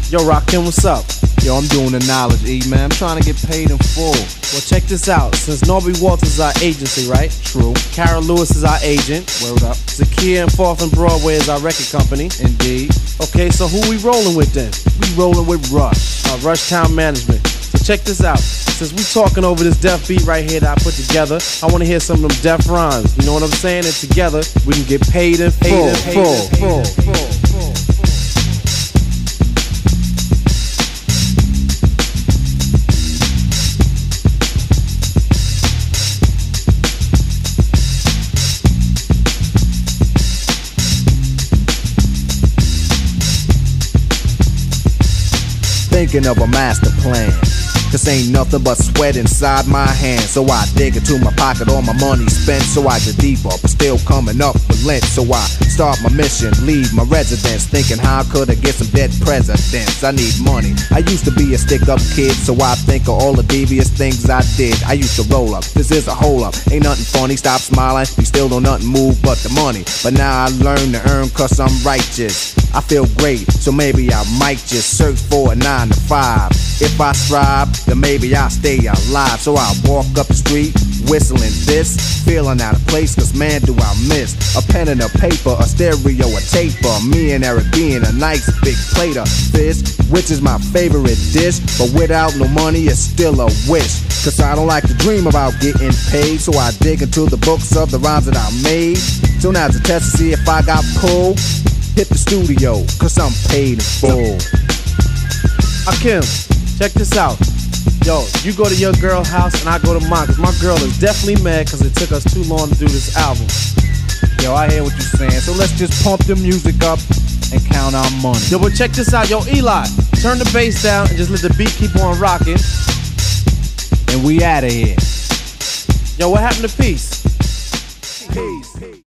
Yo, Rakim, what's up? Yo, I'm doing the knowledge, E, man. I'm trying to get paid in full. Well, check this out. Since Norby Walters is our agency, right? True. Kara Lewis is our agent. Word up. Zakia and 4th and Broadway is our record company. Indeed. Okay, so who we rolling with then? We rolling with Rush. Rush Town Management. So check this out. Since we talking over this deaf beat right here that I put together, I want to hear some of them deaf rhymes. You know what I'm saying? And together, we can get paid in full. Thinking of a master plan, cause ain't nothing but sweat inside my hands. So I dig into my pocket, all my money spent. So I get deeper, but still coming up with lint. So I start my mission, leave my residence, thinking how could I get some dead presidents. I need money. I used to be a stick-up kid, so I think of all the devious things I did. I used to roll up, this is a hole up. Ain't nothing funny, stop smiling. We still don't nothing move but the money. But now I learn to earn cause I'm righteous. I feel great, so maybe I might just search for a 9 to 5. If I strive, then maybe I'll stay alive. So I walk up the street, whistling this, feeling out of place, cause man do I miss a pen and a paper, a stereo, a taper. Me and Eric being a nice big plate of fish, which is my favorite dish. But without no money, it's still a wish, cause I don't like to dream about getting paid. So I dig into the books of the rhymes that I made. So now to test to see if I got pulled, hit the studio, cause I'm paid in full. Akim, check this out. Yo, you go to your girl's house and I go to mine, cause my girl is definitely mad cause it took us too long to do this album. Yo, I hear what you're saying, so let's just pump the music up and count our money. Yo, but check this out. Yo, Eli, turn the bass down and just let the beat keep on rocking. And we outta here. Yo, what happened to Peace?